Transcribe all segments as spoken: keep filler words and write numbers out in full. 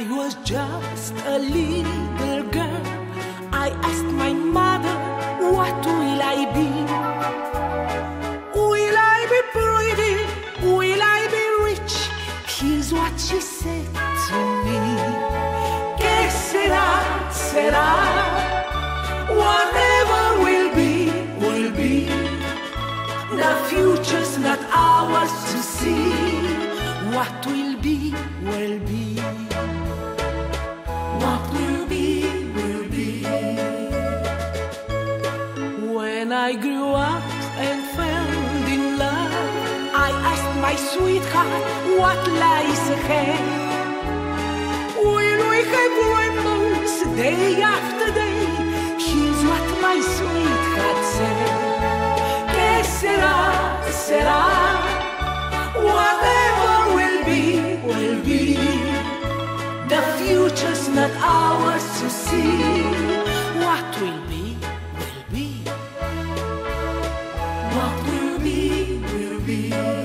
was just a little girl, I asked my mother, what will I be? Will I be pretty? Will I be rich? Here's what she said to me. Que sera, sera. Whatever will be, will be. The future's not ours to see. What will be, will be. What will be, will be. When I grew up and fell in love, I asked my sweetheart what lies ahead. Will we have rainbows day after day? Here's what my sweetheart said. Que sera, sera. Whatever will be, will be. The future's not ours to see. What will be, will be. What will be, will be.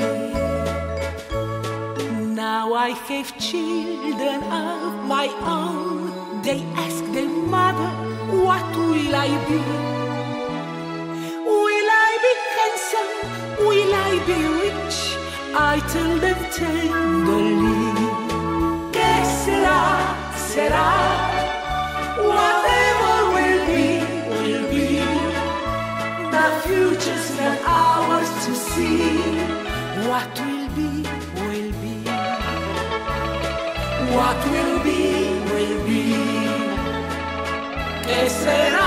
Now I have children of my own. They ask their mother, what will I be? Will I be handsome? Will I be rich? I tell them tenderly. Que sera, sera. Whatever will be, will be. The future's not ours to see. What will be, will be. What will be, will be. Que sera.